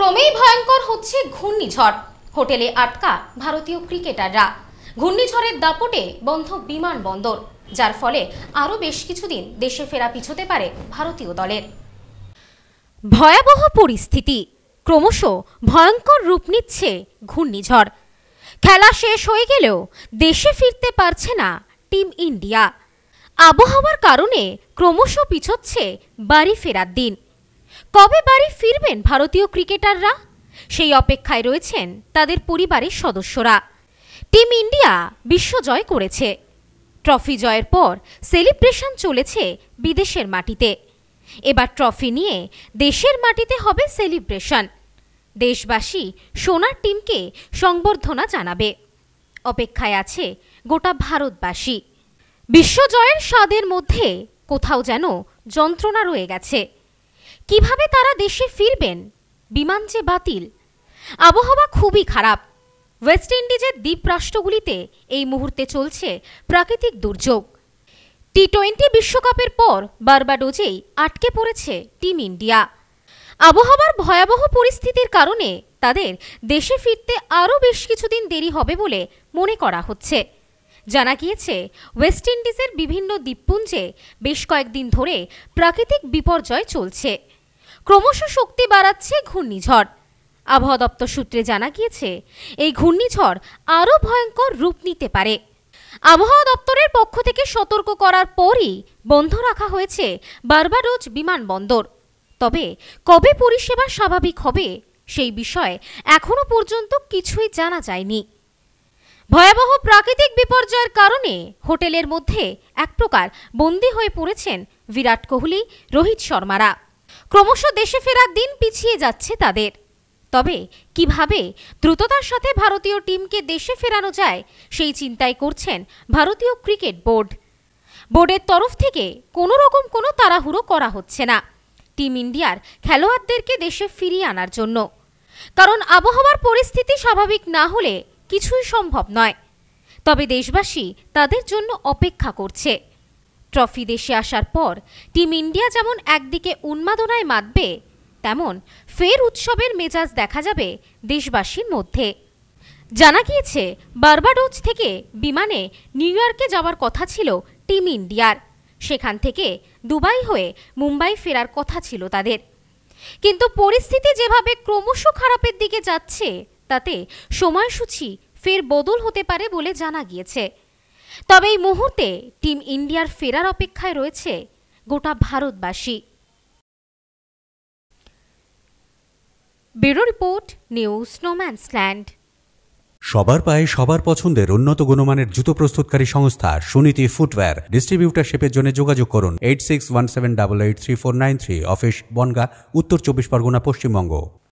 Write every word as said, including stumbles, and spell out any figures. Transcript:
ক্রমেই ভয়ঙ্কর হচ্ছে ঘূর্ণিঝড়। হোটেলে আটকা ভারতীয় ক্রিকেটাররা। ঘূর্ণিঝড়ের দাপটে বন্ধ বিমানবন্দর, যার ফলে আরও বেশ কিছুদিন দেশে ফেরা পিছোতে পারে ভারতীয় দলের। ভয়াবহ পরিস্থিতি, ক্রমশ ভয়ঙ্কর রূপ নিচ্ছে ঘূর্ণিঝড়। খেলা শেষ হয়ে গেলেও দেশে ফিরতে পারছে না টিম ইন্ডিয়া। আবহাওয়ার কারণে ক্রমশ পিছোচ্ছে বাড়ি ফেরার দিন। কবে বাড়ি ফিরবেন ভারতীয় ক্রিকেটাররা, সেই অপেক্ষায় রয়েছেন তাদের পরিবারের সদস্যরা। টিম ইন্ডিয়া বিশ্বজয় করেছে। ট্রফি জয়ের পর সেলিব্রেশন চলেছে বিদেশের মাটিতে। এবার ট্রফি নিয়ে দেশের মাটিতে হবে সেলিব্রেশন। দেশবাসী সোনার টিমকে সংবর্ধনা জানাবে। অপেক্ষায় আছে গোটা ভারতবাসী। বিশ্বজয়ের স্বাদের মধ্যে কোথাও যেন যন্ত্রণা রয়ে গেছে। কিভাবে তারা দেশে ফিরবেন? বিমান যে বাতিল। আবহাওয়া খুবই খারাপ। ওয়েস্ট ইন্ডিজের দ্বীপ রাষ্ট্রগুলিতে এই মুহূর্তে চলছে প্রাকৃতিক দুর্যোগ। টি টোয়েন্টি বিশ্বকাপের পর বার্বাডোজেই আটকে পড়েছে টিম ইন্ডিয়া। আবহাওয়ার ভয়াবহ পরিস্থিতির কারণে তাদের দেশে ফিরতে আরও বেশ কিছুদিন দেরি হবে বলে মনে করা হচ্ছে। জানা গিয়েছে, ওয়েস্ট ইন্ডিজের বিভিন্ন দ্বীপপুঞ্জে বেশ কয়েকদিন ধরে প্রাকৃতিক বিপর্যয় চলছে। ক্রমশ শক্তি বাড়াচ্ছে ঘূর্ণিঝড়। আবহাওয়া দপ্তর সূত্রে জানা গিয়েছে, এই ঘূর্ণিঝড় আরও ভয়ঙ্কর রূপ নিতে পারে। আবহাওয়া দপ্তরের পক্ষ থেকে সতর্ক করার পরই বন্ধ রাখা হয়েছে বার্বাডোজ বিমানবন্দর। তবে কবে পরিষেবা স্বাভাবিক হবে সেই বিষয়ে এখনো পর্যন্ত কিছুই জানা যায়নি। ভয়াবহ প্রাকৃতিক বিপর্যয়ের কারণে হোটেলের মধ্যে এক প্রকার বন্দী হয়ে পড়েছেন বিরাট কোহলি, রোহিত শর্মারা। ক্রমশ দেশে ফেরার দিন পিছিয়ে যাচ্ছে তাদের। তবে কিভাবে দ্রুততার সাথে ভারতীয় টিমকে দেশে ফেরানো যায় সেই চিন্তাই করছেন ভারতীয় ক্রিকেট বোর্ড। বোর্ডের তরফ থেকে কোনো রকম কোনো তাড়াহুড়ো করা হচ্ছে না টিম ইন্ডিয়ার খেলোয়াড়দেরকে দেশে ফিরিয়ে আনার জন্য। কারণ আবহাওয়ার পরিস্থিতি স্বাভাবিক না হলে কিছুই সম্ভব নয়। তবে দেশবাসী তাদের জন্য অপেক্ষা করছে। ট্রফি দেশে আসার পর টিম ইন্ডিয়া যেমন একদিকে উন্মাদনায় মাতবে, তেমন ফের উৎসবের মেজাজ দেখা যাবে দেশবাসীর মধ্যে। জানা গিয়েছে, বার্বাডোজ থেকে বিমানে নিউ ইয়র্কে যাওয়ার কথা ছিল টিম ইন্ডিয়ার। সেখান থেকে দুবাই হয়ে মুম্বাই ফেরার কথা ছিল তাদের। কিন্তু পরিস্থিতি যেভাবে ক্রমশ খারাপের দিকে যাচ্ছে, তাতে সময়সূচি ফের বদল হতে পারে বলে জানা গিয়েছে। তবে এই মুহূর্তে টিম ইন্ডিয়ার ফেরার অপেক্ষায় রয়েছে গোটা ভারতবাসী। Bureau report, news no man's land. সবার পায়ে সবার পছন্দের উন্নত গুণমানের জুতো প্রস্তুতকারী সংস্থা সুনীতি ফুটওয়্যার। ডিস্ট্রিবিউটারশিপের জন্য যোগাযোগ করুন eight six one seven double eight three four nine three. Office Bongaon, উত্তর চব্বিশ পরগনা, পশ্চিমবঙ্গ।